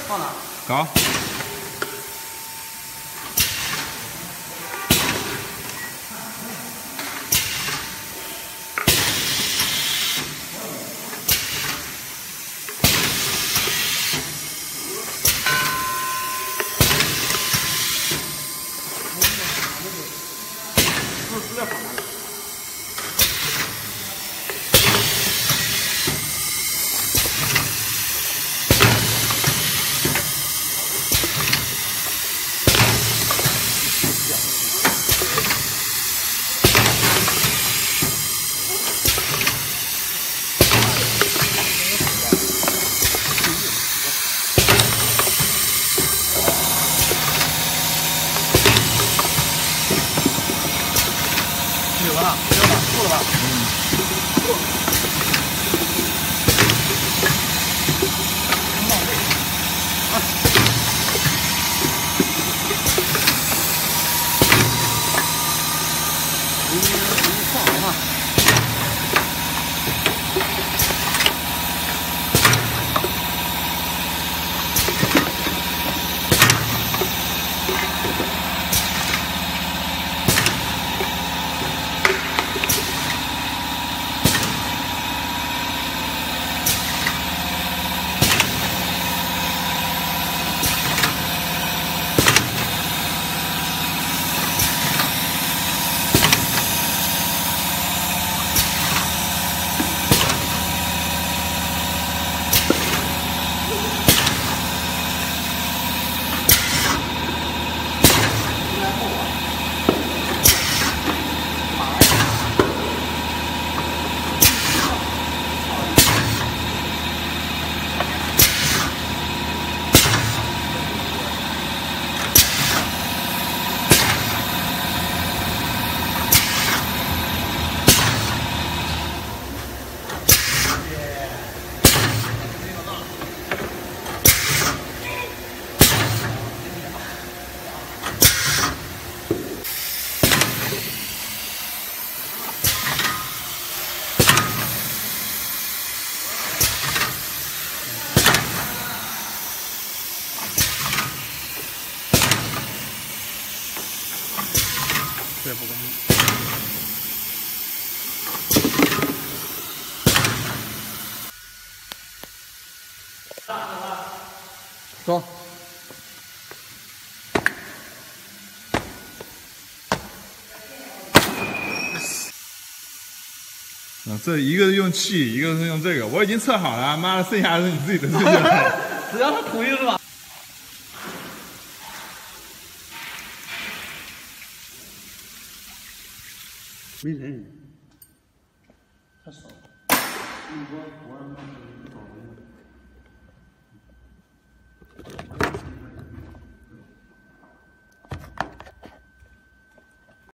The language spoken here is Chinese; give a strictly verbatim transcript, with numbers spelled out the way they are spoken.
放哪？ 搞。 资料放哪？ 有了，有了，够了吧？嗯。冒味啊！你你放好嘛。 这不公平。走。 啊，这一个是用气，一个是用这个，我已经测好了，妈的，剩下的是你自己的事情了。 只要他同意是吧？ 没人，太少了。